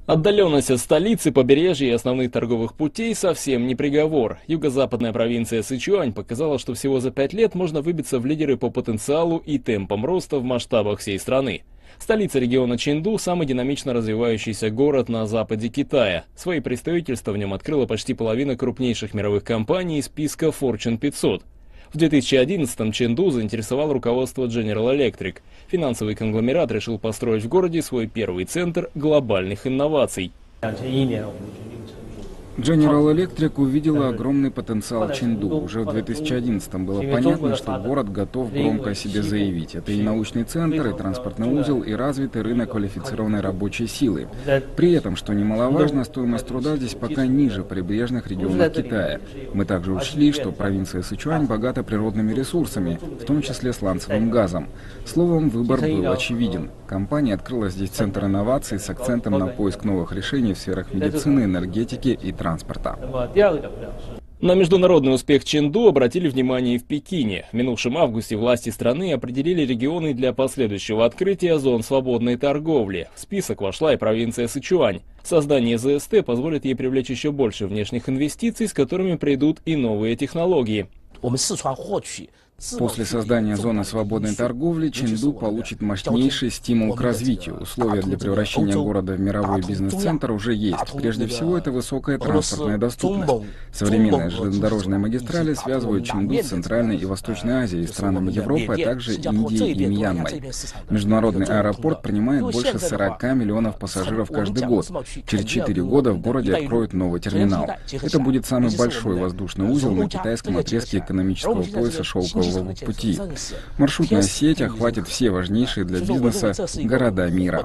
Отдаленность от столицы, побережья и основных торговых путей совсем не приговор. Юго-западная провинция Сычуань показала, что всего за 5 лет можно выбиться в лидеры по потенциалу и темпам роста в масштабах всей страны. Столица региона Чэнду – самый динамично развивающийся город на западе Китая. Свои представительства в нем открыла почти половина крупнейших мировых компаний из списка Fortune 500. В 2011-м Чэнду заинтересовал руководство General Electric. Финансовый конгломерат решил построить в городе свой первый центр глобальных инноваций. General Electric увидела огромный потенциал Чэнду. Уже в 2011-м было понятно, что город готов громко о себе заявить. Это и научный центр, и транспортный узел, и развитый рынок квалифицированной рабочей силы. При этом, что немаловажно, стоимость труда здесь пока ниже прибрежных регионов Китая. Мы также учли, что провинция Сычуань богата природными ресурсами, в том числе сланцевым газом. Словом, выбор был очевиден. Компания открыла здесь центр инноваций с акцентом на поиск новых решений в сферах медицины, энергетики и транспорта. На международный успех Чэнду обратили внимание и в Пекине. В минувшем августе власти страны определили регионы для последующего открытия зон свободной торговли. В список вошла и провинция Сычуань. Создание ЗСТ позволит ей привлечь еще больше внешних инвестиций, с которыми придут и новые технологии. После создания зоны свободной торговли Чэнду получит мощнейший стимул к развитию. Условия для превращения города в мировой бизнес-центр уже есть. Прежде всего, это высокая транспортная доступность. Современные железнодорожные магистрали связывают Чэнду с Центральной и Восточной Азией, странами Европы, а также Индией и Мьянмой. Международный аэропорт принимает больше 40 миллионов пассажиров каждый год. Через 4 года в городе откроют новый терминал. Это будет самый большой воздушный узел на китайском отрезке экономического пояса Шелкового пути. Маршрутная сеть охватит все важнейшие для бизнеса города мира.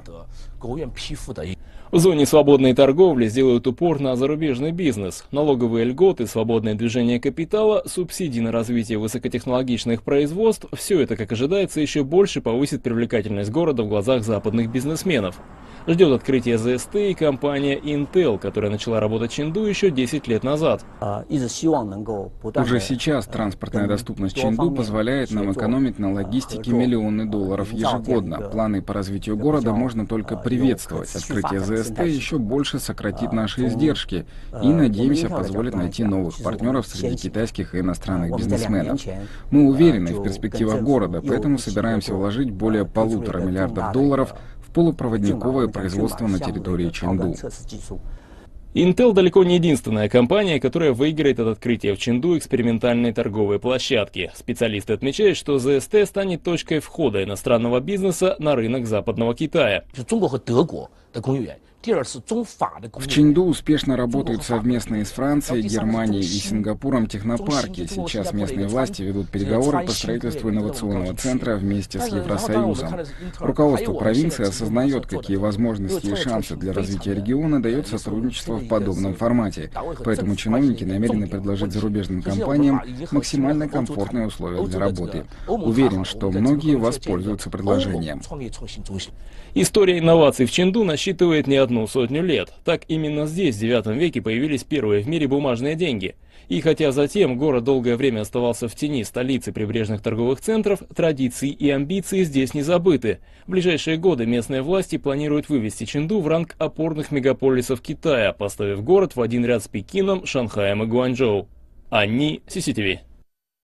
В зоне свободной торговли сделают упор на зарубежный бизнес. Налоговые льготы, свободное движение капитала, субсидии на развитие высокотехнологичных производств – все это, как ожидается, еще больше повысит привлекательность города в глазах западных бизнесменов. Ждет открытия ЗСТ и компания Intel, которая начала работать в Чэнду еще 10 лет назад. Уже сейчас транспортная доступность Чэнду позволяет нам экономить на логистике миллионы долларов ежегодно. Планы по развитию города можно только приветствовать. Открытие ЗСТ еще больше сократит наши издержки и, надеемся, позволит найти новых партнеров среди китайских и иностранных бизнесменов. Мы уверены в перспективах города, поэтому собираемся вложить более $1,5 миллиарда в полупроводниковое производство на территории Чэнду. Intel далеко не единственная компания, которая выиграет от открытия в Чэнду экспериментальной торговой площадки. Специалисты отмечают, что ЗСТ станет точкой входа иностранного бизнеса на рынок Западного Китая. В Чэнду успешно работают совместные с Францией, Германией и Сингапуром технопарки. Сейчас местные власти ведут переговоры по строительству инновационного центра вместе с Евросоюзом. Руководство провинции осознает, какие возможности и шансы для развития региона дает сотрудничество в подобном формате. Поэтому чиновники намерены предложить зарубежным компаниям максимально комфортные условия для работы. Уверен, что многие воспользуются предложением. История инноваций в Чэнду насчитывает не одну сотню лет. Так именно здесь в IX веке появились первые в мире бумажные деньги. И хотя затем город долгое время оставался в тени столицы прибрежных торговых центров, традиции и амбиции здесь не забыты. В ближайшие годы местные власти планируют вывести Чэнду в ранг опорных мегаполисов Китая, поставив город в один ряд с Пекином, Шанхаем и Гуанчжоу. Они CCTV.